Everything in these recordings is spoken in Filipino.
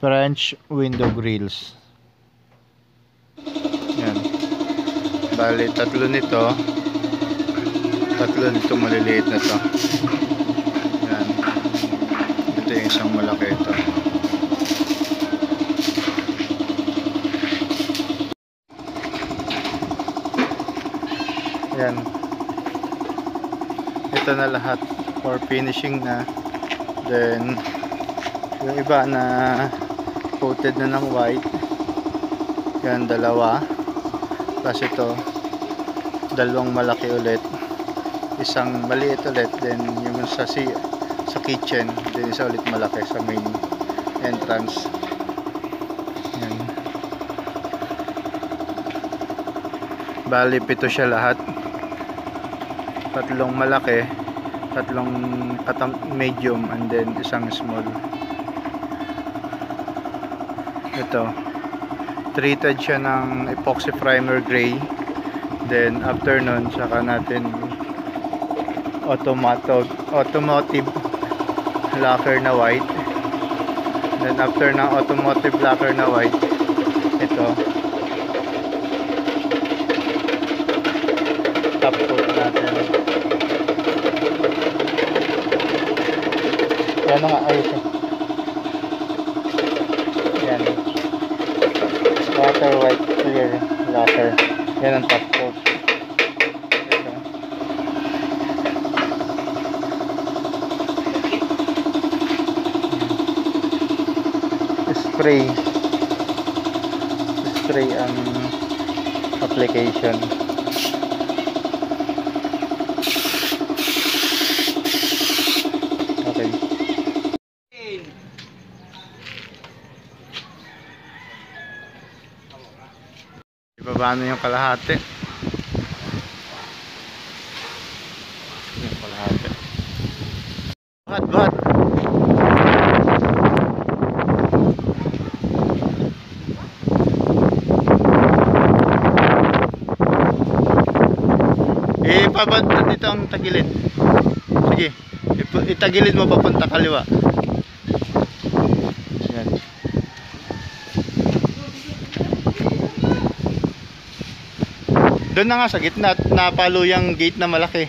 French window grills. Yan. Bali, tatlo nito maliliit na to. Yan. Ito yung isang malaki ito. Yan. Ito na lahat for finishing na. Then yung iba na coated na ng white. Yan, dalawa. Plus ito, dalawang malaki ulit. Isang maliit ulit. Then yung sa kitchen. Then isa ulit malaki sa main entrance. Yan. Bali, 7 siya lahat. Tatlong malaki, tatlong medium, and then isang small. Ito, treated siya ng epoxy primer gray. Then after nun, saka natin automotive lacquer na white. Then after ng automotive lacquer na white, ito top coat natin. Yan nga, ayos eh. Yan, water white clear lacquer. Yan ang top coat. Ito. Spray ang application. Okay. Ibaba na yung kalahati. Yung kalahati. Buhat. Ipabad dito ang tagilid. Sige. Itagilid mo papunta kaliwa. Yan. Doon na nga sa gitna, napalo yung gate na malaki.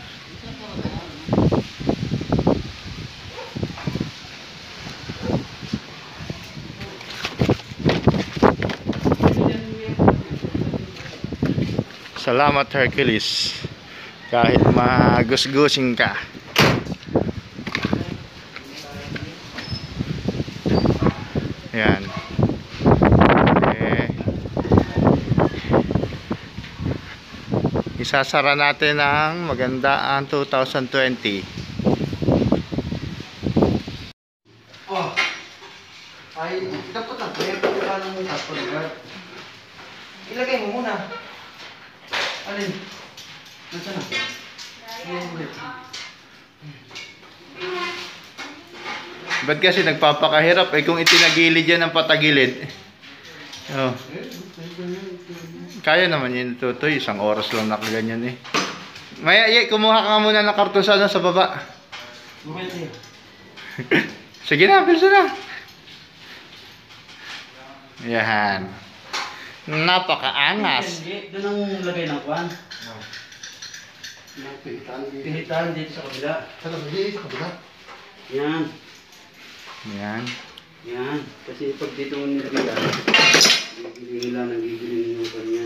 Salamat Hercules. Kahit magusgusin ka. Yan. Isasara natin ang maganda ang 2020. Oh. Ay, dapat na paano mo tapos. Ilagay mo muna. Alin? Nasaan na? Ba't kasi nagpapakahirap eh kung itinagilid yan ng patagilid. Oh. Kaya naman yun tutoy, 1 oras lang nakaganyan eh. Maya, kumuha ka nga muna ng karton sa baba. Sige na, bilso na. Yan. Napakaangas. Doon ang lagay ng kwan. Pihitan dito sa kabila. Sa kabila? Yan. Yan. Yan. Kasi pag dito mo nilagyan, gigiling yung kanyan.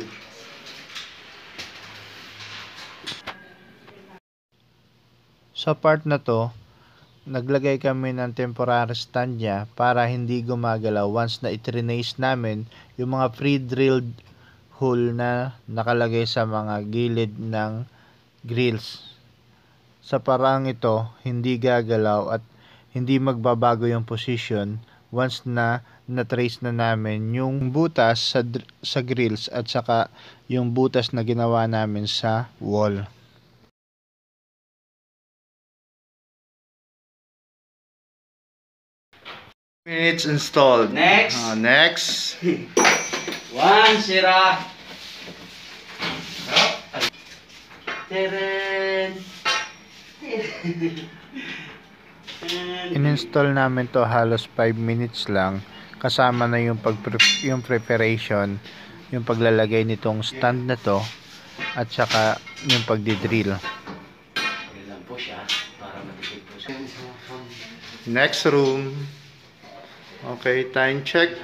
Sa part na to, naglagay kami ng temporary stand niya para hindi gumagalaw once na itrinace namin yung mga pre-drilled hole na nakalagay sa mga gilid ng grills. Sa parang ito, hindi gagalaw at hindi magbabago yung position once na na-trace na namin yung butas sa grills at saka yung butas na ginawa namin sa wall. Minutes installed. Next. Next. 1 sira. Teren. In-install namin to halos 5 minutes lang kasama na yung yung preparation, yung paglalagay nitong stand na to, at saka yung pagdidrill. Ilan po siya para matipid po siya. Next room. Okay, time check.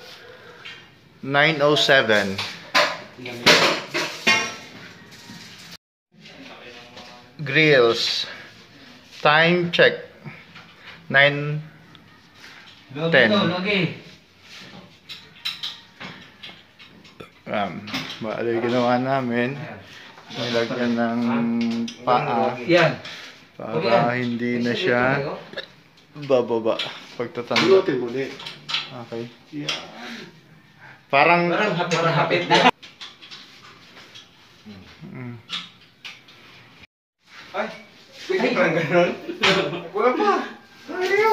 9:07. Grills. Time check. 9:10. Bali ginawa namin. Nilagyan ng paa. Yan. Para hindi na siya bababa pagtatanda. Okay. Parang hapit na. Ay, pwede parang gano'n? Wala pa. Ayaw.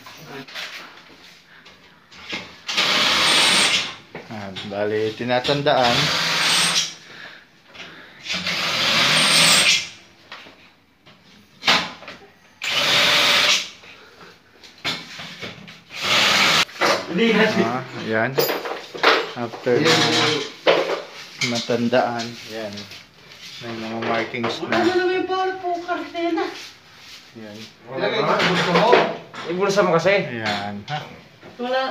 Bali, tinatandaan. Ayan. After matandaan, ayan. May mga markings na. Wala na naman yung bawal po, kartena. Ayan. Ilagay mo, gusto mo. Ibulsa mo kasi. Ayan. Ha? Wala.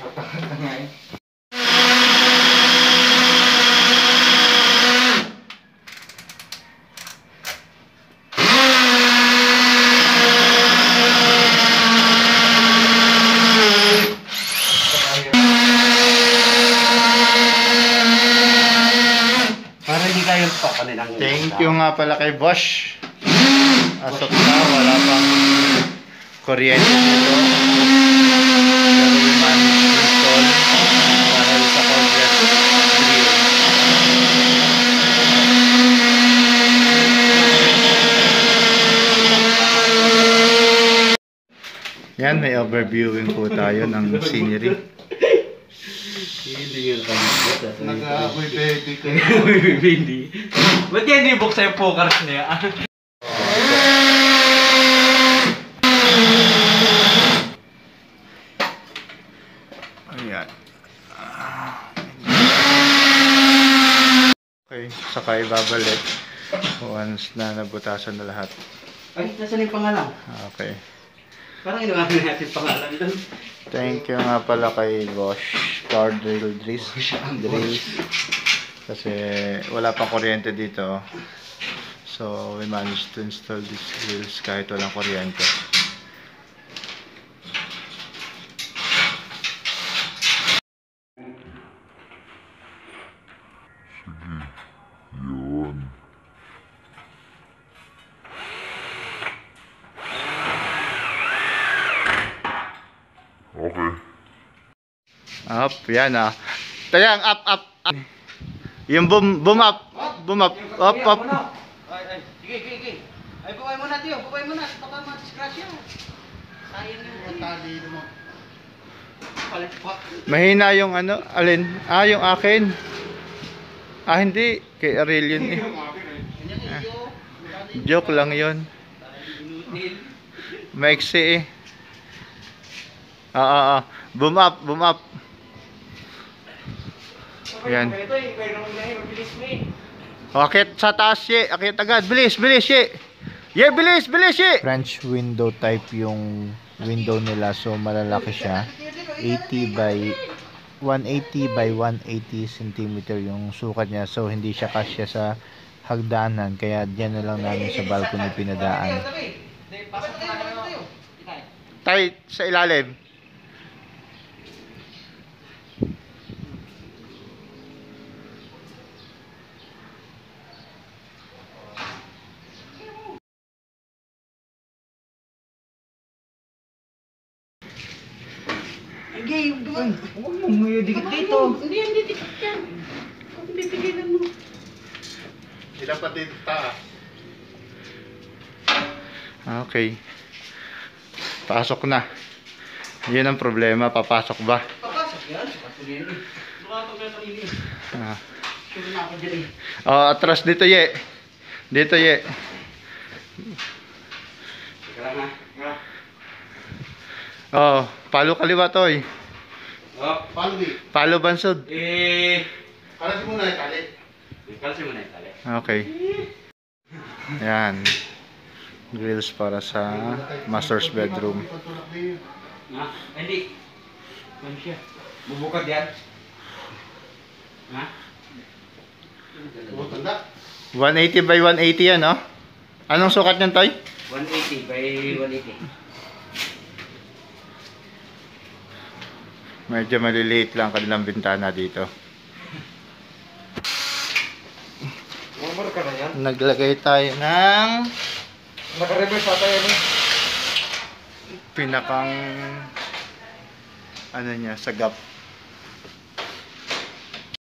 Para hindi kayo papanilang. Thank you nga pala kay Bosch. As of now, wala pang kuryente dito. Pero we managed to install dahil sa Congress drill. Yan, may overviewing po tayo ng scenery. Hindi yun kami. Nag-aapoy baby ko. Hindi. Ba't yan hindi buksan yung pokers niya? Ayan. Okay, saka ibabalik once na nabutasan na lahat. Ay, nasan yung pangalan? Okay. Parang inuwan na natin pangalan doon. Thank you nga pala kay Bosch Power Drill Drills. Kasi wala pang kuryente dito. So we managed to install these drills kahit walang kuryente. Yun. Okay. Up, yan ah. Tayang up, up, up. Yung boom up. Boom up. Up, up. Ay, sige, sige. Ay, bukay mo na, Tiyo. Bukay mo na. Baka ma-discrash yan. Sayang yung tali mo. Palit pa. Mahina yung ano, alin? Ah, yung akin. Ah, hindi. Kay Ariel yun eh. Ah, joke lang yun. Maiksi eh. Boom up, boom up. Yan. Akit sa taas, ye. Akit agad. Bilis, bilis, ye. Ye, bilis, bilis, ye. French window type yung window nila. So, malalaki siya. 80 by 180 by 180 cm yung sukat niya. So, hindi siya kasya sa hagdanan. Kaya diyan na lang namin sa balcony pinadaan. Tight sa ilalim. Hindi, huwag mong dikit dito. Hindi, hindi dikit yan. Huwag pipigilan mo. Ilang pa dito taas. Okay. Pasok na. Yun ang problema. Papasok ba? Papasok yan. Papasok yan. Lukatog na sarili. Sure na ako dyan eh. Oh, atras dito, ye. Dito, ye. Teka lang ha. Oh, palo kaliwa, toy. Oh. Paano di? Palo bansod. Kalasin muna yung tali. Kalasin mo na yung tali. Okay. Yan. Grills para sa master's bedroom. Ha? Hindi. Ano siya? Bubukad yan. Ha? Oo, tanda. 180 by 180 yan, no? Anong sukat niyan, Toy? 180 by 180. Medyo maliliit lang kanilang bintana dito. Umar ka na yan? Naglagay tayo ng Naka-reverse ata yan eh. pinakang ano niya, sagap.